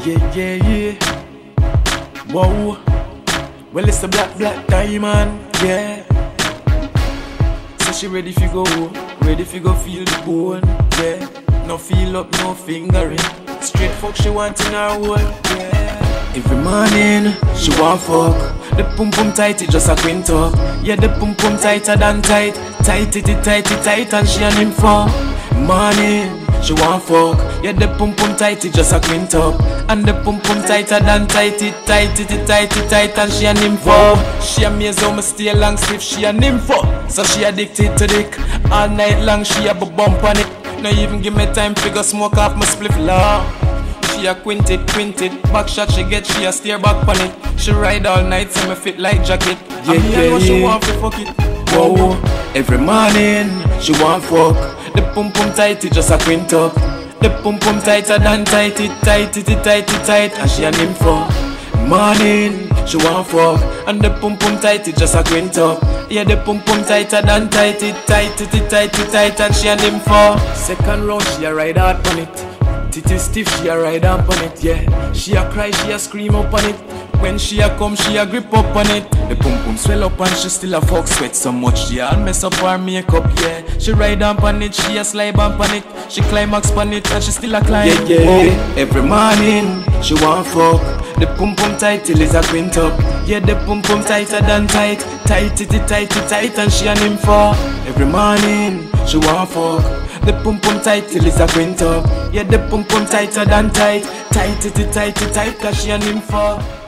Yeah. Whoa. Well, it's a black diamond, yeah. So she ready fi go, ready fi go feel the bone, yeah. No feel up, no fingering. Straight fuck she want in her hole, yeah. Every morning she want fuck. The pum pum tight, it just a quint up. Yeah, the pum pum tighter than tight. Tight, and she and him for morning. She want fuck. Yeah, the pum pum tight, it just a quint up. And the pum pum tighter than tight, and she and him for. She amaze how me stay long stiff, she and him for. So she addicted to dick. All night long she a bump on it. No even give me time figure smoke off my spliff law. She a quinted, back shot she get, she a steer back on it. She ride all night, so me fit like jacket. Yeah, she want to fuck it. Whoa, every morning she want fuck. The pum pum tight, it just a quint up. The pum pum tighter than tight, and she and him for morning. She want fuck, and the pum pum tight, it just a quint up. Yeah, the pum pum tighter than tight, and she and him for second round. She a ride hard on it. Titty stiff, she a ride up on it, yeah. She a cry, she a scream up on it. When she a come, she a grip up on it. The pum pum swell up and she still a fuck sweat so much, she all mess up her makeup, yeah. She ride up on it, she a slide up on it. She climax on it and she still a climb. Yeah. Every morning, she want fuck. The pum pum tight till it's a quint up. Yeah, the pum pum tighter than tight, and she and him for every morning, she want fuck. The pum pum tight till it's a quint up. Yeah, the pum pum tighter than tight, cause she and him for.